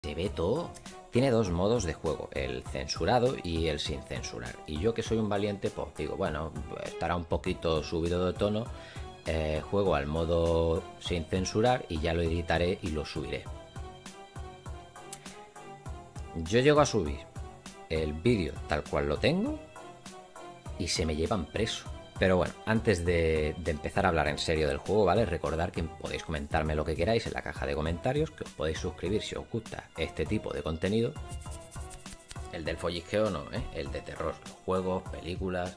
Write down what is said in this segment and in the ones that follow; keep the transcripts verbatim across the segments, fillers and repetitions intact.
Se ve todo. Tiene dos modos de juego, el censurado y el sin censurar. Y yo, que soy un valiente, pues digo, bueno, estará un poquito subido de tono, eh, juego al modo sin censurar y ya lo editaré y lo subiré. Yo llego a subir el vídeo tal cual lo tengo y se me llevan preso. Pero bueno, antes de, de empezar a hablar en serio del juego, ¿vale? Recordar que podéis comentarme lo que queráis en la caja de comentarios, que os podéis suscribir si os gusta este tipo de contenido. El del follisqueo no, ¿eh? El de terror, juegos, películas.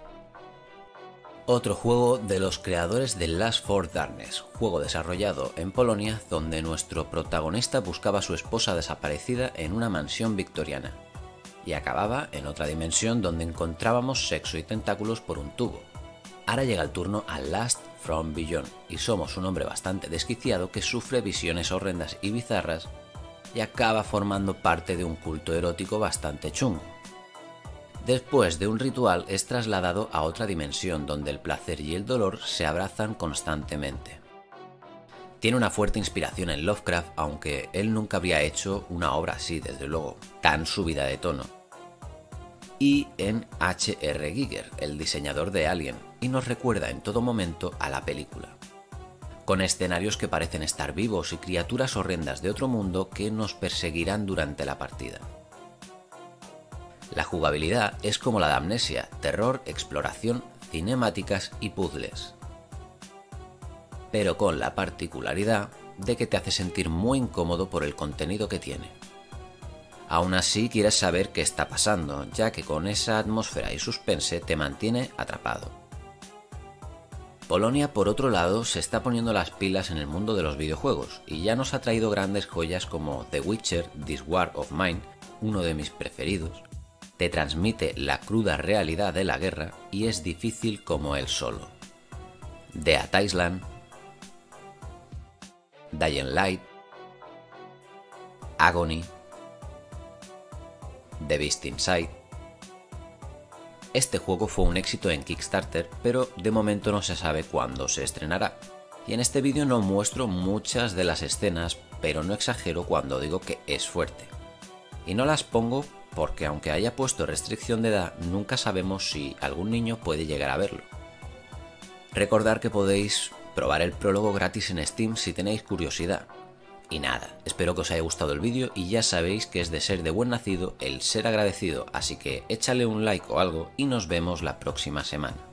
Otro juego de los creadores de Last for Darkness, juego desarrollado en Polonia, donde nuestro protagonista buscaba a su esposa desaparecida en una mansión victoriana y acababa en otra dimensión donde encontrábamos sexo y tentáculos por un tubo. Ahora llega el turno a Last from Beyond y somos un hombre bastante desquiciado que sufre visiones horrendas y bizarras y acaba formando parte de un culto erótico bastante chungo. Después de un ritual es trasladado a otra dimensión donde el placer y el dolor se abrazan constantemente. Tiene una fuerte inspiración en Lovecraft, aunque él nunca habría hecho una obra así, desde luego, tan subida de tono. Y en H R Giger, el diseñador de Alien, y nos recuerda en todo momento a la película, con escenarios que parecen estar vivos y criaturas horrendas de otro mundo que nos perseguirán durante la partida. La jugabilidad es como la de Amnesia, terror, exploración, cinemáticas y puzzles, pero con la particularidad de que te hace sentir muy incómodo por el contenido que tiene. Aún así quieres saber qué está pasando, ya que con esa atmósfera y suspense te mantiene atrapado. Polonia, por otro lado, se está poniendo las pilas en el mundo de los videojuegos y ya nos ha traído grandes joyas como The Witcher, This War of Mine, uno de mis preferidos. Te transmite la cruda realidad de la guerra y es difícil como él solo. Dead Island, Dying Light, Agony, The Beast Inside. Este juego fue un éxito en Kickstarter, pero de momento no se sabe cuándo se estrenará. Y en este vídeo no muestro muchas de las escenas, pero no exagero cuando digo que es fuerte. Y no las pongo porque, aunque haya puesto restricción de edad, nunca sabemos si algún niño puede llegar a verlo. Recordar que podéis probar el prólogo gratis en Steam si tenéis curiosidad. Y nada, espero que os haya gustado el vídeo y ya sabéis que es de ser de buen nacido el ser agradecido, así que échale un like o algo y nos vemos la próxima semana.